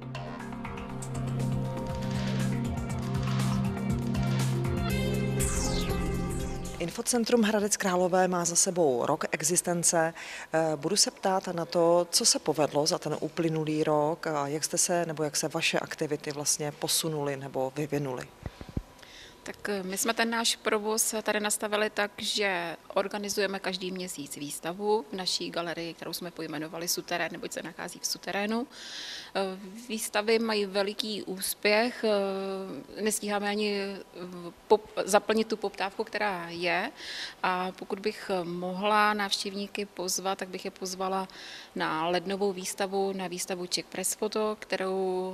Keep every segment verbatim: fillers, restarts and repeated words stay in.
Infocentrum Hradec Králové má za sebou rok existence. Budu se ptát na to, co se povedlo za ten uplynulý rok a jak jste se nebo jak se vaše aktivity vlastně posunuly nebo vyvinuly. Tak my jsme ten náš provoz tady nastavili tak, že organizujeme každý měsíc výstavu v naší galerii, kterou jsme pojmenovali Suterén, neboť se nachází v suterénu. Výstavy mají veliký úspěch, nestíháme ani pop, zaplnit tu poptávku, která je, a pokud bych mohla návštěvníky pozvat, tak bych je pozvala na lednovou výstavu, na výstavu Czech Press Photo, kterou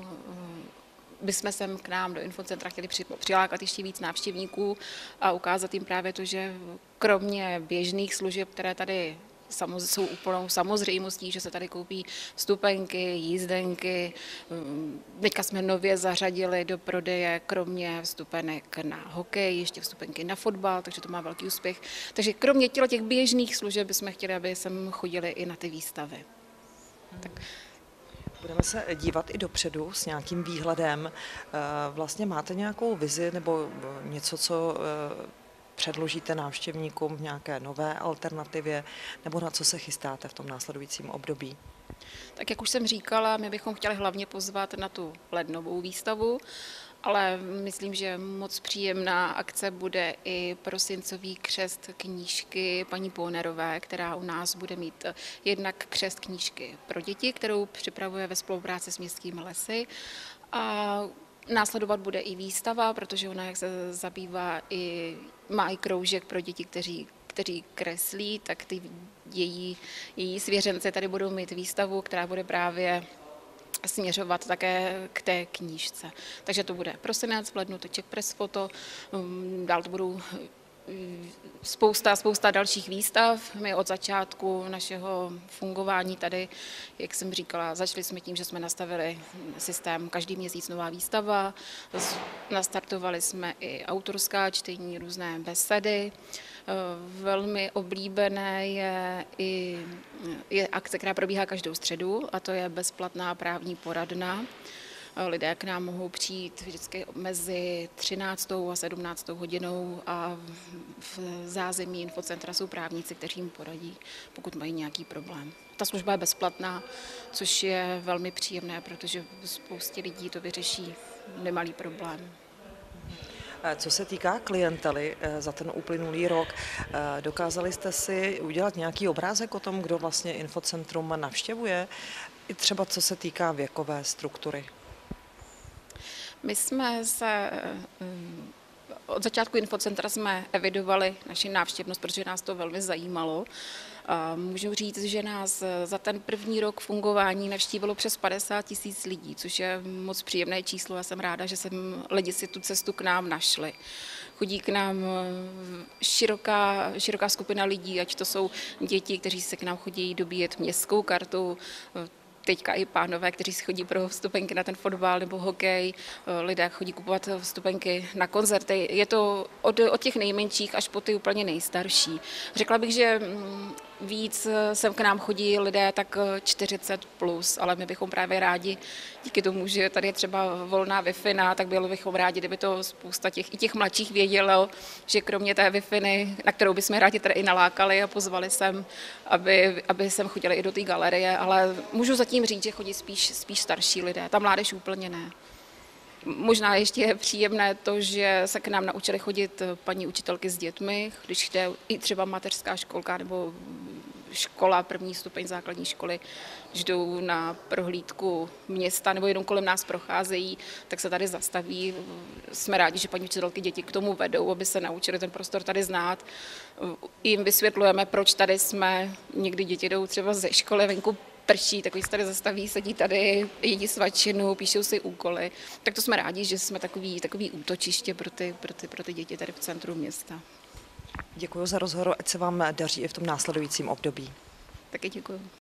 bychom sem k nám do infocentra chtěli přilákat ještě víc návštěvníků a ukázat jim právě to, že kromě běžných služeb, které tady jsou úplnou samozřejmostí, že se tady koupí vstupenky, jízdenky. Teďka jsme nově zařadili do prodeje kromě vstupenek na hokej, ještě vstupenky na fotbal, takže to má velký úspěch. Takže kromě těch běžných služeb bychom chtěli, aby sem chodili i na ty výstavy. Tak. Budeme se dívat i dopředu s nějakým výhledem. Vlastně máte nějakou vizi nebo něco, co předložíte návštěvníkům v nějaké nové alternativě, nebo na co se chystáte v tom následujícím období? Tak jak už jsem říkala, my bychom chtěli hlavně pozvat na tu lednovou výstavu, ale myslím, že moc příjemná akce bude i prosincový křest knížky paní Pónerové, která u nás bude mít jednak křest knížky pro děti, kterou připravuje ve spolupráci s městskými lesy. A následovat bude i výstava, protože ona, jak se zabývá, i, má i kroužek pro děti, kteří, kteří kreslí, tak ty její, její svěřenci tady budou mít výstavu, která bude právě směřovat také k té knížce. Takže to bude prosinec, v lednu to Czech Press Photo, dál to budou spousta, spousta dalších výstav. My od začátku našeho fungování tady, jak jsem říkala, začali jsme tím, že jsme nastavili systém každý měsíc nová výstava, nastartovali jsme i autorská čtení, různé besedy. Velmi oblíbené je i je akce, která probíhá každou středu, a to je bezplatná právní poradna. Lidé k nám mohou přijít vždycky mezi třináctou a sedmnáctou hodinou a v zázemí infocentra jsou právníci, kteří jim poradí, pokud mají nějaký problém. Ta služba je bezplatná, což je velmi příjemné, protože spoustě lidí to vyřeší nemalý problém. Co se týká klientely za ten uplynulý rok, dokázali jste si udělat nějaký obrázek o tom, kdo vlastně infocentrum navštěvuje, i třeba co se týká věkové struktury? My jsme se od začátku infocentra jsme evidovali naši návštěvnost, protože nás to velmi zajímalo. A můžu říct, že nás za ten první rok fungování navštívilo přes padesát tisíc lidí, což je moc příjemné číslo. Já jsem ráda, že jsem lidi si tu cestu k nám našli. Chodí k nám široká, široká skupina lidí, ať to jsou děti, kteří se k nám chodí dobíjet městskou kartu, teďka i pánové, kteří si chodí pro vstupenky na ten fotbal nebo hokej, lidé chodí kupovat vstupenky na koncerty. Je to od, od těch nejmenších až po ty úplně nejstarší. Řekla bych, že víc sem k nám chodí lidé tak čtyřicet plus, ale my bychom právě rádi, díky tomu, že tady je třeba volná Wi-Fi, tak bylo bychom rádi, kdyby to spousta těch, i těch mladších vědělo, že kromě té Wi-Fi, na kterou bychom rádi tady i nalákali a pozvali sem, aby, aby sem chodili i do té galerie, ale můžu zatím říct, že chodí spíš, spíš starší lidé, ta mládež úplně ne. Možná ještě je příjemné to, že se k nám naučili chodit paní učitelky s dětmi, když jde i třeba mateřská školka nebo škola, první stupeň základní školy, když jdou na prohlídku města nebo jenom kolem nás procházejí, tak se tady zastaví. Jsme rádi, že paní učitelky děti k tomu vedou, aby se naučili ten prostor tady znát. Jim vysvětlujeme, proč tady jsme. Někdy děti jdou třeba ze školy, venku prší, takový se tady zastaví, sedí tady, jedí svačinu, píšou si úkoly. Tak to jsme rádi, že jsme takový, takový útočiště pro ty, pro, ty, pro ty děti tady v centru města. Děkuji za rozhovor, ať se vám daří i v tom následujícím období. Taky děkuji.